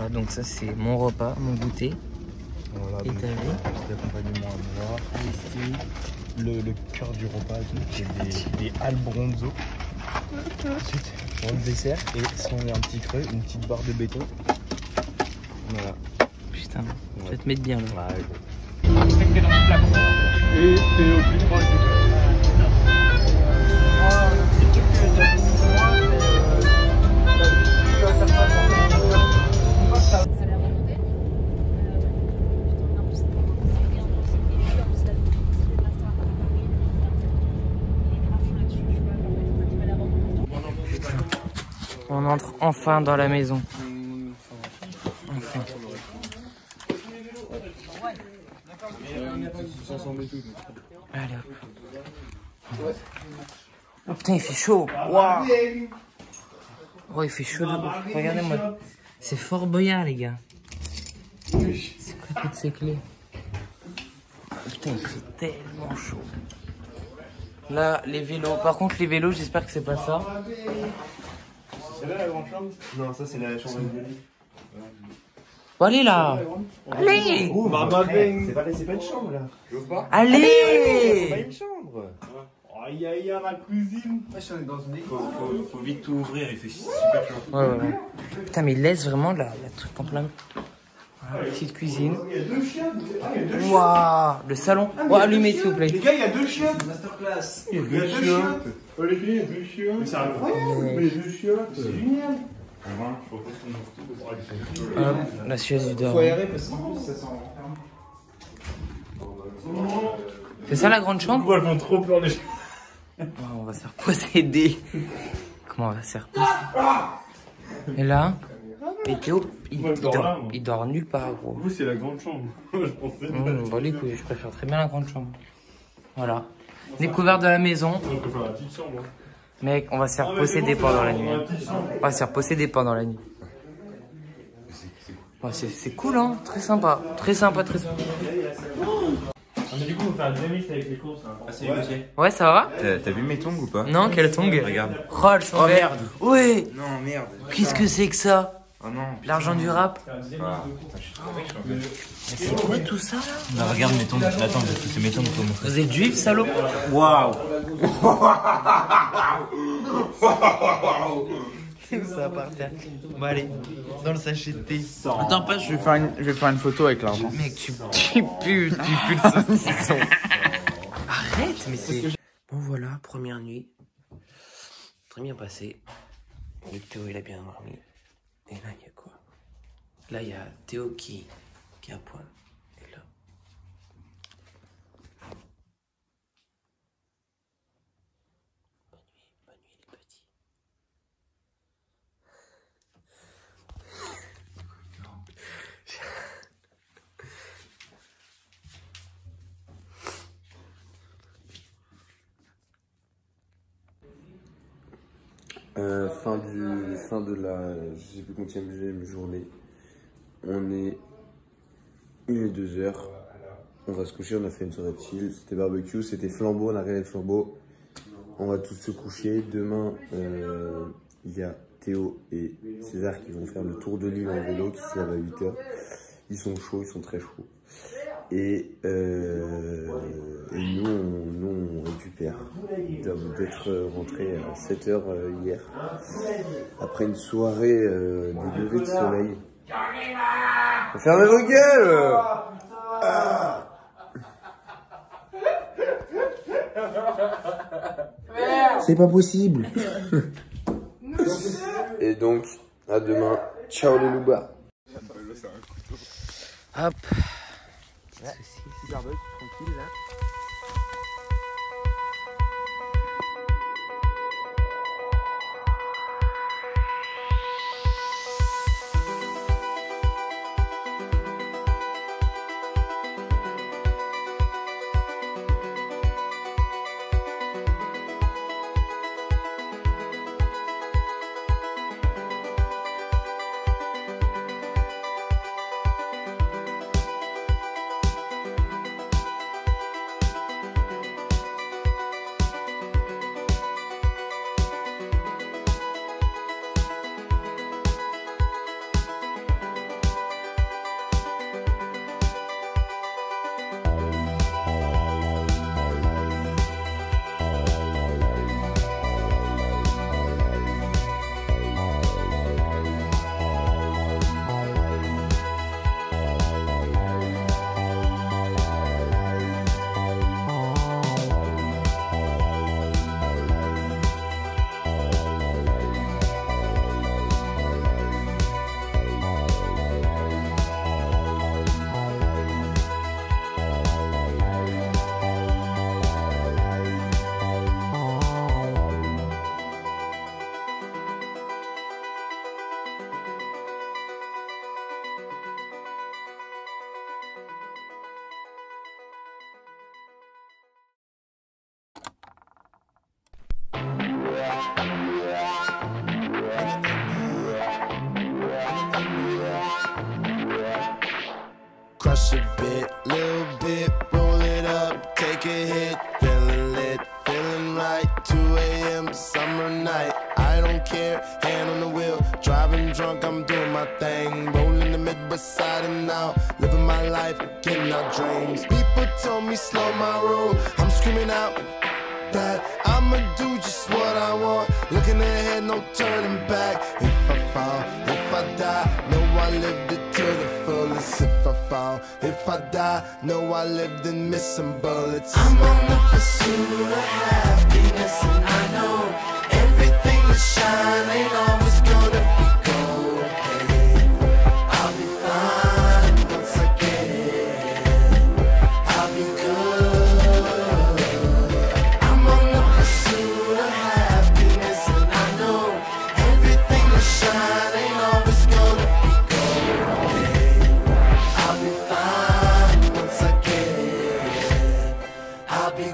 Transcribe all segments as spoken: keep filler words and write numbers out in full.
Voilà, donc ça c'est mon repas, mon goûter. Voilà, et t'as vu l'accompagnement à moi. Ici, le, le cœur du repas, c'est des, des albronzo. Ensuite, pour le dessert, et si on est un petit creux, une petite barre de béton. Voilà. Putain, tu vas te mettre bien là. Ouais. Et t'es au plus proche du cœur. On entre enfin dans la maison. Enfin. Allez hop. Oh putain, il fait chaud. Waouh. Oh, il fait chaud de ouf. Regardez-moi. C'est Fort Boyard, les gars. C'est quoi toutes ces clés? Putain, il fait tellement chaud. Là, les vélos. Par contre, les vélos, j'espère que c'est pas ça. C'est là la grande chambre? Non, ça c'est la chambre de lit. Bon, allez là. Allez. Oh, c'est pas, pas une chambre là. Pas allez. C'est pas une chambre. Aïe aïe aïe, la cuisine. Dans une école. Faut, faut, faut vite tout ouvrir, il fait super chaud. Ouais, ouais, ouais. Putain, mais il laisse vraiment la, la truc en plein. Voilà, petite cuisine. Il y a deux chiens. Ah, il y a deux chiens. Waouh, le salon. Oh, allumez s'il vous plaît. Les gars, il y a deux chiens. Masterclass. Il y a deux, il y a deux chiens. Oh les filles, il y a deux chiens. Mais c'est incroyable. Mais il y a deux chiens. C'est génial. Hop, la chaise du dehors. Faut aérer parce qu'en plus ça sent. C'est ça la grande chambre? Elles vont trop pleurer les chiens. Oh, on va se faire posséder. Comment on va se faire posséder? Et là, et Théo, il, il, dort, il dort nulle part, gros. Vous, c'est la grande chambre. Je pensais. Mmh, bon, les couilles, je préfère très bien la grande chambre. Voilà. Découverte de la maison. On peut faire la petite chambre. Mec, on va se faire posséder pendant la nuit. On va se faire posséder pendant la nuit. Ouais, c'est cool, hein. Très sympa. Très sympa, très sympa. Mais du coup, on va faire un dynamite avec les courses. Ah, c'est négocié. Ouais, ça va? T'as vu mes tongs ou pas? Non, quelle tongue? Regarde. Oh, elles sont Oh vertes. merde. Ouais. Non, merde. Qu'est-ce que c'est que ça? Oh non. L'argent du rap? Ah, putain, je suis trop riche en fait. Mais c'est quoi tout ça là? Bah, regarde mes tongs. Attends, parce que c'est mes tongs pour montrer. Vous êtes juif, salaud? Waouh. Ça va par terre. Bon, allez, dans le sachet de thé. Attends, pas, je vais faire une, je vais faire une photo avec l'argent. Mec, tu, tu pues, tu pues le saucisson. Arrête, mais c'est... Bon voilà, première nuit. Très bien passé. Le Théo, il a bien dormi. Et là, il y a quoi? Là, il y a Théo qui, qui est à poil. Et là... Bonne nuit, bonne nuit les petits. Euh, fin du, fin de la, je sais plus combien de journée. On est, il est deux heures. On va se coucher. On a fait une soirée de chill. C'était barbecue, c'était flambeau. On a regardé le flambeau. On va tous se coucher. Demain, euh, il y a Théo et César qui vont faire le tour de l'île en vélo, qui se lèvent à huit heures. Ils sont chauds, ils sont très chauds. Et, euh, et nous, on, nous, on récupère d'être rentré à sept heures hier, après une soirée euh, de lever de soleil. Fermez vos gueules! Ah. C'est pas possible! Et donc, à demain. Ciao les loupas! Hop. Ouais, super bug, tranquille là. crush a bit, little bit, roll it up, take a hit, feeling lit, feeling right, two A M summer night, I don't care, hand on the wheel, driving drunk, I'm doing my thing, rolling the mid beside and out, living my life, getting out dreams, people told me slow my roll, I'm screaming out that I'ma do just what I want, looking ahead, no turning back, if I fall, if I die, know I lived it to the fullest, if I fall, if I die, know I lived in missing bullets. I'm on the pursuit of happiness and I know everything that shine ain't always gonna be gold, hey, I'll be fine once I get it, I'll be good, I'm on the pursuit of happiness and I know everything that shine ain't always gonna be gold, hey, I'll be fine once I get it, I'll be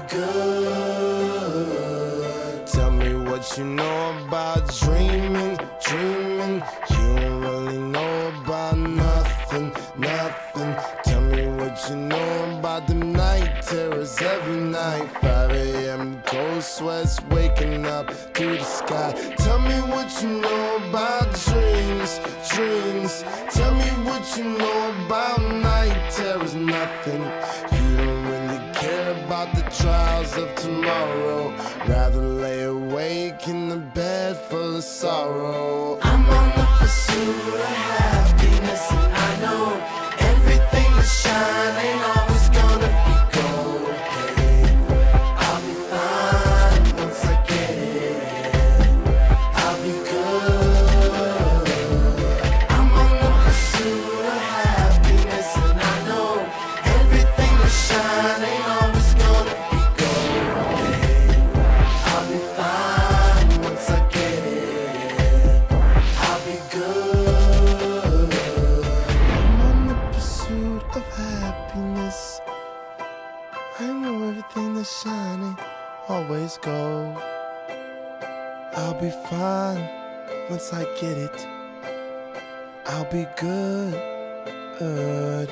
good. Tell me what you know about dreaming, dreaming. You don't really know about nothing, nothing. Tell me what you know about the night terrors every night. five A M cold sweats waking up to the sky. Tell me what you know about dreams, dreams. Tell me what you know about night terrors, nothing. You don't really care about the trials of tomorrow. Rather lay awake in the bed full of sorrow. I'm on the pursuit of happiness and I know everything that shine ain't always gonna be gold, hey, I'll be fine once I get it, I'll be good, I'm on the pursuit of happiness and I know everything that shine ain't always gonna be gold, hey, I'll be fine once I get it, I'll be good, I'm on the pursuit of happiness, I know everything that's shining always gold, I'll be fine once I get it, I'll be good, good.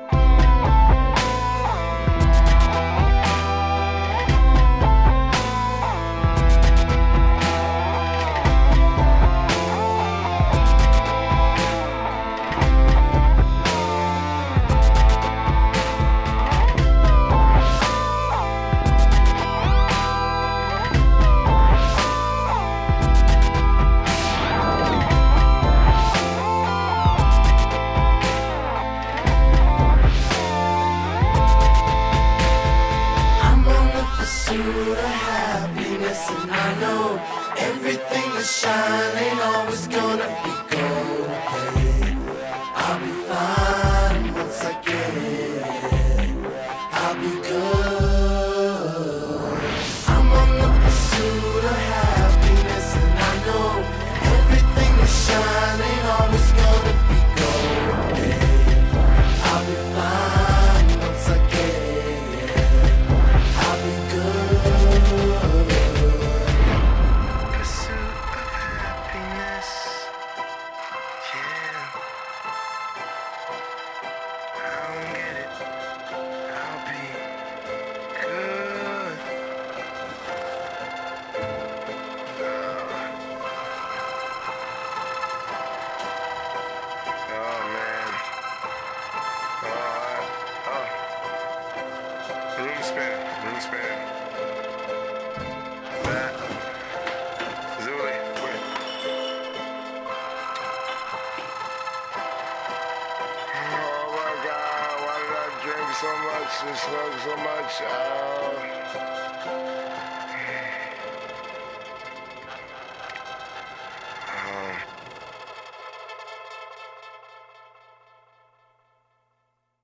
I'm on the pursuit of happiness and I know everything that shine ain't always gonna be gold, hey, I'll be fine once I get it, I'll be good, I'm on the pursuit of happiness and I know everything that shine ain't always gonna be gold, hey, I'll be fine once I get it, I'll be good. Pursuit of happiness, yeah. I don't get it. I'll be good. Oh man. Oh, oh. Room spin, room spin. That. Zuli, wait. Oh my god, why did I drink so much and smoke so much? Oh.